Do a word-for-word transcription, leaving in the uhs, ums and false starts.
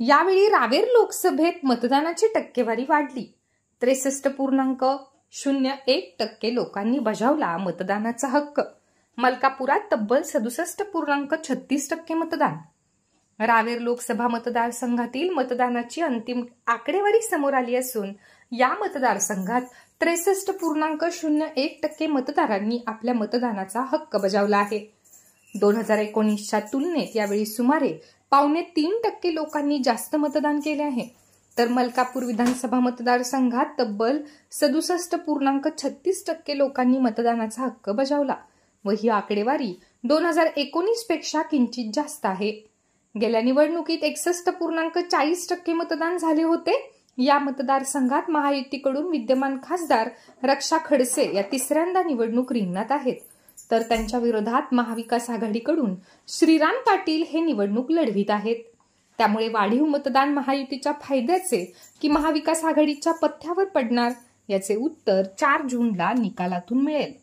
यावेळी रावेर लोकसभेत मतदानाची टक्केवारी वाढली. त्रेसष्ट पूर्णांक शून्य एक टक्के लोकांनी बजावला मतदानाचा हक्क. मलकापुरात तब्बल सदुसष्ट पूर्णांक छत्तीस टक्के मतदान. रावेर लोकसभा मतदारसंघातील मतदानाची अंतिम आकडेवारी समोर आली असून या मतदारसंघात त्रेसष्ट पूर्णांक शून्य एक टक्के मतदारांनी आपल्या मतदानाचा हक्क बजावला आहे. दोन हजार एकोणीसच्या तुलनेत यावेळी सुमारे पावणे तीन टक्के लोकांनी जास्त मतदान केले आहे. तर मलकापूर विधानसभा मतदारसंघात तब्बल सदुसष्ट पूर्णांक छत्तीस टक्के लोकांनी मतदानाचा हक्क बजावला व ही आकडेवारी दोन हजार एकोणीस पेक्षा किंचित जास्त आहे. गेल्या निवडणुकीत एकसष्ट पूर्णांक चाळीस टक्के मतदान झाले होते. या मतदारसंघात महायुतीकडून विद्यमान खासदार रक्षा खडसे या तिसऱ्यांदा निवडणूक रिंगणात आहेत, तर त्यांच्या विरोधात महाविकास आघाडीकडून श्रीराम पाटील हे निवडणूक लढवित आहेत. त्यामुळे वाढीव मतदान महायुतीच्या फायद्याचे की महाविकास आघाडीच्या पथ्यावर पडणार याचे उत्तर चार जूनला निकालातून मिळेल.